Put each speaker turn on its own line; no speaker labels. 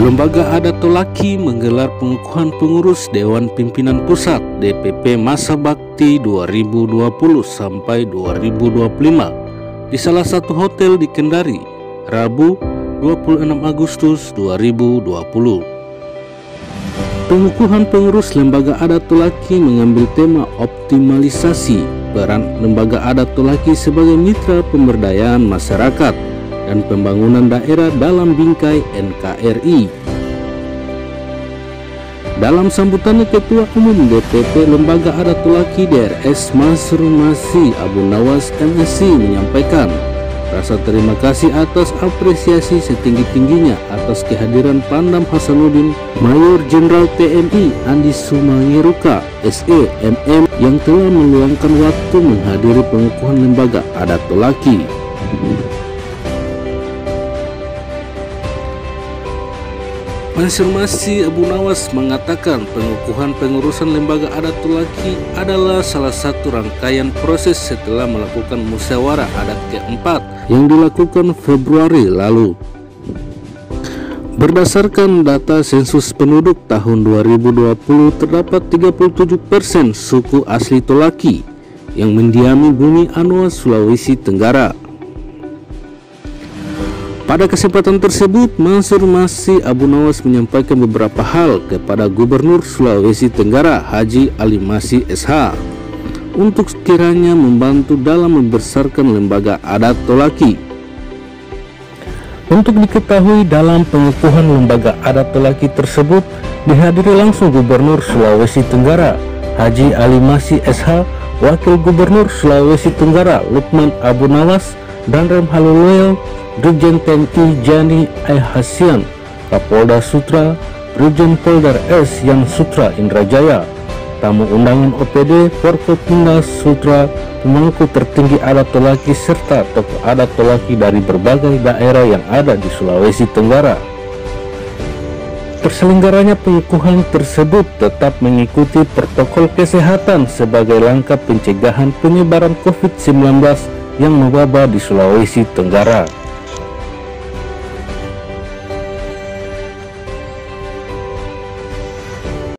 Lembaga Adat Tolaki menggelar pengukuhan pengurus Dewan Pimpinan Pusat DPP Masa Bakti 2020 sampai 2025 di salah satu hotel di Kendari, Rabu 26 Agustus 2020. Pengukuhan pengurus Lembaga Adat Tolaki mengambil tema optimalisasi peran Lembaga Adat Tolaki sebagai mitra pemberdayaan masyarakat dan pembangunan daerah dalam bingkai NKRI. Dalam sambutannya, Ketua Umum DPP Lembaga Adat Tolaki DRS Mansur Masih Abu Nawas MSc menyampaikan rasa terima kasih atas apresiasi setinggi-tingginya atas kehadiran Pangdam Hasanuddin Mayor Jenderal TNI Andi Sumangiruka SE MM yang telah meluangkan waktu menghadiri pengukuhan Lembaga Adat Tolaki. Mansur Masih Abu Nawas mengatakan pengukuhan pengurusan Lembaga Adat Tolaki adalah salah satu rangkaian proses setelah melakukan musyawarah adat keempat yang dilakukan Februari lalu. Berdasarkan data sensus penduduk tahun 2020, terdapat 37% suku asli Tolaki yang mendiami bumi Anoa, Sulawesi Tenggara. Pada kesempatan tersebut, Mansur Masih Abu Nawas menyampaikan beberapa hal kepada Gubernur Sulawesi Tenggara Haji Ali Masih SH untuk sekiranya membantu dalam membesarkan Lembaga Adat Tolaki. Untuk diketahui, dalam pengukuhan Lembaga Adat Tolaki tersebut dihadiri langsung Gubernur Sulawesi Tenggara Haji Ali Masih SH, Wakil Gubernur Sulawesi Tenggara Lukman Abu Nawas, dan Rem Haluluel Brigjen TNI Jani Hasian, Kapolda Sutra Brigjen Polder S Yang Sutra Indrajaya, tamu undangan OPD Forkopimda Sutra, pemangku tertinggi adat Tolaki serta tokoh adat Tolaki dari berbagai daerah yang ada di Sulawesi Tenggara. Terselenggaranya pengukuhan tersebut tetap mengikuti protokol kesehatan sebagai langkah pencegahan penyebaran COVID-19 yang mewabah di Sulawesi Tenggara.